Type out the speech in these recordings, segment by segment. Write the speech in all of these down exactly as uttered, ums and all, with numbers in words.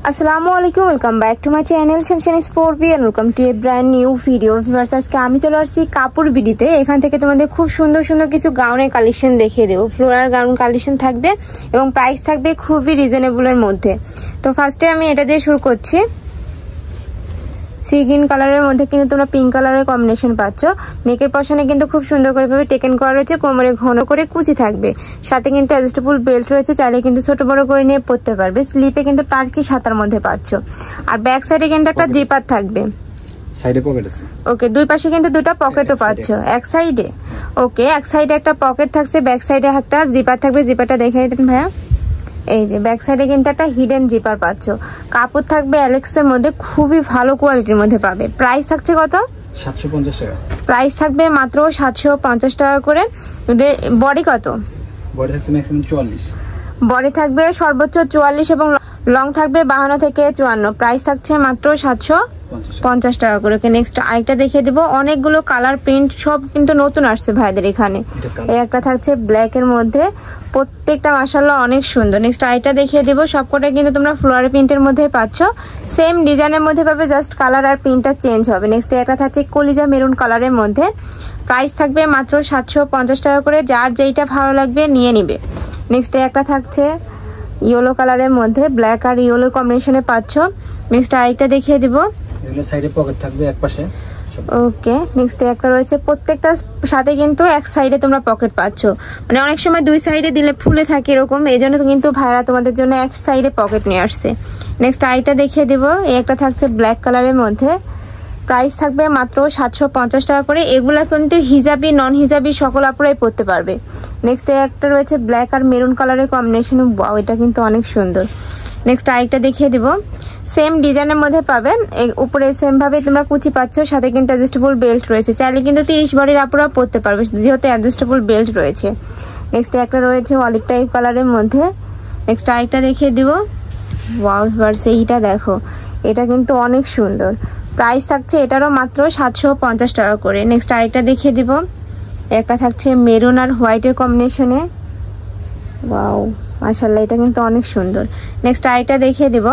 আসসালামু আলাইকুম, welcome back to my channel শানশান স্পোর্টবি and welcome to a brand new video. Viewers, আজকে আমি চলে আসছি কাপড় বিডিতে। এখান থেকে তোমাদের খুব সুন্দর সুন্দর কিছু গাউনের কালেকশন দেখিয়ে দেবো। ফ্লোরাল গাউন কালেকশন থাকবে এবং প্রাইস থাকবে খুবই রিজনেবলের মধ্যে। তো ফার্স্টে আমি এটা দিয়ে শুরু করছি। সি গ্রিন কালারের মধ্যে কিন্তু তোমরা পিঙ্ক কালারের কম্বিনেশন পাচ্ছ। নেকের পশনে কিন্তু খুব সুন্দর করে ভাবে টেকেন করা রয়েছে, কোমরে ঘন করে কুচি থাকবে, সাথে কিন্তু অ্যাডজাস্টেবল বেল্ট রয়েছে, চাইলে কিন্তু ছোট বড় করে নিয়ে পরতে পারবে। স্লিপে কিন্তু টার্কি সাতার মধ্যে পাচ্ছ। আর ব্যাক সাইডে কিন্তু একটা জিপার থাকবে, সাইডে পকেট আছে। ওকে, দুই পাশে কিন্তু দুটো পকেটও পাচ্ছ। এক সাইডে ওকে, এক সাইডে একটা পকেট থাকছে, ব্যাক সাইডে একটা জিপার থাকবে। জিপারটা দেখাই দেন ভাইয়া। এই যে ব্যাক সাইডে কিন্তু একটা হিডেন জিপার পাচ্ছ। কাপড় থাকবে অ্যালেক্সের মধ্যে, খুবই ভালো কোয়ালিটির মধ্যে পাবে। প্রাইস থাকছে কত? সাতশো পঞ্চাশ টাকা। প্রাইস থাকবে মাত্র সাতশো পঞ্চাশ টাকা করে। বডি কত? বডি থাকছে ম্যাক্সিমাম চুয়াল্লিশ। বডি থাকবে সর্বোচ্চ চুয়াল্লিশ এবং লং থাকবে বাহান্ন থেকে চুয়ান্ন। প্রাইস থাকছে মাত্র সাতশো পঞ্চাশ টাকা করে। নেক্সট আরেকটা দেখিয়ে দিব। অনেকগুলো কালার প্রিন্ট সব কিন্তু নতুন আসছে ভাইদের এখানে। এই একটা থাকছে ব্ল্যাক এর মধ্যে, প্রত্যেকটা মাশাআল্লাহ অনেক সুন্দর। নেক্সট আরেকটা দেখিয়ে দিব। সবকটা কিন্তু তোমরা ফ্লোরাল প্রিন্টের মধ্যে পাচ্ছ, সেম ডিজাইনের মধ্যে পাবে, জাস্ট কালার আর প্রিন্টটা চেঞ্জ হবে। নেক্সট একটা থাকছে কলিজা মেরুন কালারের মধ্যে। প্রাইস থাকবে মাত্র সাতশো পঞ্চাশ টাকা করে। যার যেইটা ভালো লাগবে নিয়ে নিবে। নেক্সট একটা থাকছে ইয়েলো কালারের মধ্যে, ব্ল্যাক আর ইয়েলোর কম্বিনেশনে পাচ্ছ। নেক্সট আরেকটা দেখিয়ে দিব। এগুলো সাইডে পকেট থাকবে এক পাশে। ওকে, নেক্সট একটা রয়েছে, প্রত্যেকটার সাথে কিন্তু এক সাইডে তোমরা পকেট পাচ্ছ। মানে অনেক সময় দুই সাইডে দিলে ফুলে থাকে এরকম, এই জন্য কিন্তু ভাইরা তোমাদের জন্য এক সাইডে পকেট নিয়ে আসছে। নেক্সট আইটা দেখিয়ে দিব। এই একটা থাকছে ব্ল্যাক কালারের মধ্যে। প্রাইস থাকবে মাত্র সাতশো পঞ্চাশ টাকা করে। এগুলা কিন্তু হিজাবি নন হিজাবি সকল আপুরাই পরতে পারবে। নেক্সট একটা রয়েছে ব্ল্যাক আর মেরুন কালারের কম্বিনেশন। ওয়াও, এটা কিন্তু অনেক সুন্দর। নেক্সট আরেকটা দেখিয়ে দিব। সেম ডিজাইনের মধ্যে পাবে, উপরে সেম ভাবে তোমরা কুচি পাচ্ছ, সাথে কিন্তু অ্যাডজাস্টেবল বেল্ট রয়েছে, চাইলে কিন্তু তিরিশ বডির আপুরা পরতে পারবে যেহেতু অ্যাডজাস্টেবল বেল্ট রয়েছে। নেক্সট একটা রয়েছে অলিভ টাইপ কালারের মধ্যে। নেক্সট আরেকটা দেখিয়ে দিব। ওয়াও ভিউয়ার্স, এইটা দেখো, এটা কিন্তু অনেক সুন্দর। প্রাইস থাকছে এটারও মাত্র সাতশো পঞ্চাশ টাকা করে। নেক্সট আরেকটা দেখিয়ে দিব। একটা থাকছে মেরুন আর হোয়াইটের কম্বিনেশনে। ওয়াও মাশাআল্লাহ, এটা কিন্তু অনেক সুন্দর। নেক্সট আইটা দেখিয়ে দিব।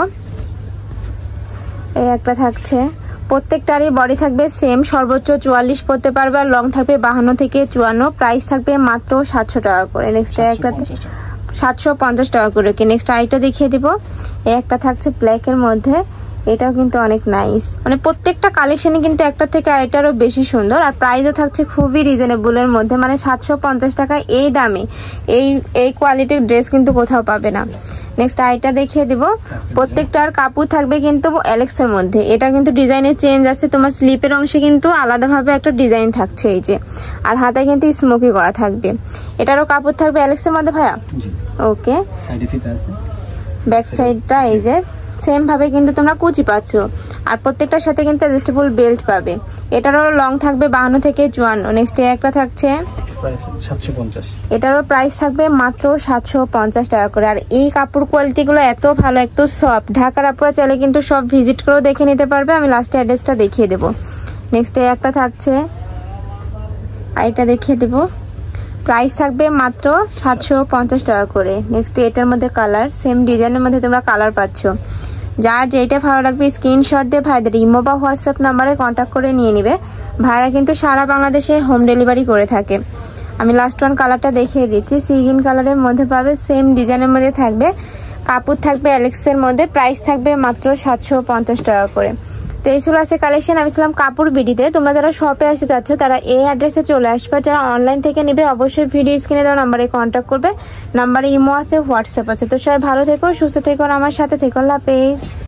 এই একটা থাকছে, প্রত্যেকটারই বডি থাকবে সেম, সর্বোচ্চ চুয়াল্লিশ পড়তে পারবে আর লং থাকবে বাহান্ন থেকে চুয়ান্ন। প্রাইস থাকবে মাত্র সাতশো টাকা করে। নেক্সট একটা সাতশো পঞ্চাশ টাকা করে। নেক্সট আইটা দেখিয়ে দিব। এই একটা থাকছে ব্ল্যাক এর মধ্যে, এটাও কিন্তু অনেক নাইস। মানে প্রত্যেকটা কালেকশনই কিন্তু একটা থেকে আরেকটারও বেশি সুন্দর। আর প্রাইসও থাকছে খুবই রিজনেবলের মধ্যে, মানে সাতশো পঞ্চাশ টাকা এই দামে এই এই কোয়ালিটির ড্রেস কিন্তু কোথাও পাবে না। নেক্সট আইটা দেখিয়ে দিব। প্রত্যেকটার কাপড় থাকবে কিন্তু অ্যালেক্সের মধ্যে। এটা কিন্তু ডিজাইনের চেঞ্জ আছে, তোমার স্লিপের অংশে কিন্তু আলাদাভাবে একটা ডিজাইন থাকছে এই যে, আর হাতায় কিন্তু স্মোকি করা থাকবে। এটারও কাপড় থাকবে অ্যালেক্সের মধ্যে ভাইয়া। ওকে, সাইডে ফিতা আছে, ব্যাক সাইডটা এই যে সেম ভাবে কিন্তু তোমরা কুচি পাচ্ছ, আর প্রত্যেকটার সাথে কিন্তু অ্যাডজাস্টেবল বেল্ট পাবে। এটারও লং থাকবে বাহান্ন থেকে চুয়ান্ন। নেক্সট একটা থাকছে সাতশো পঞ্চাশ। এটারও প্রাইস থাকবে মাত্র সাতশো পঞ্চাশ টাকা করে। আর এই কাপড় কোয়ালিটি গুলো এত ভালো, এত সফট, ঢাকার আপুরা চাইলে কিন্তু সব ভিজিট করেও দেখে নিতে পারবে। আমি লাস্টে অ্যাড্রেসটা দেখিয়ে দেবো। নেক্সট একটা থাকছে, আইটা দেখিয়ে দেবো। প্রাইস থাকবে মাত্র সাতশো পঞ্চাশ টাকা করে। নেক্সট এটার মধ্যে কালার, সেম ডিজাইনের মধ্যে তোমরা কালার পাচ্ছ। যার যেটা ভালো লাগবে স্ক্রিনশট দিয়ে ভাইদের ইমো বা হোয়াটসঅ্যাপ নাম্বারে কন্ট্যাক্ট করে নিয়ে নিবে। ভাইরা কিন্তু সারা বাংলাদেশে হোম ডেলিভারি করে থাকে। আমি লাস্ট ওয়ান কালারটা দেখিয়ে দিচ্ছি। সি গ্রিন কালারের মধ্যে পাবে, সেম ডিজাইনের মধ্যে থাকবে, কাপড় থাকবে অ্যালেক্সের মধ্যে। প্রাইস থাকবে মাত্র সাতশো পঞ্চাশ টাকা করে। তো এই ছিল আছে কালেকশন। আমি ছিলাম কাপড় বিডিতে। তোমরা যারা শপে আসতে চাচ্ছ তারা এই অ্যাড্রেসে চলে আসবে। যারা অনলাইন থেকে নিবে অবশ্যই ভিডিও স্ক্রিনে দেওয়া নাম্বারে কন্ট্যাক্ট করবে। নাম্বারে ইমো আছে, হোয়াটসঅ্যাপ আছে। তো সবাই ভালো থেকো, সুস্থ থেকো, আমার সাথে থেকো। আল্লাহ হাফেজ।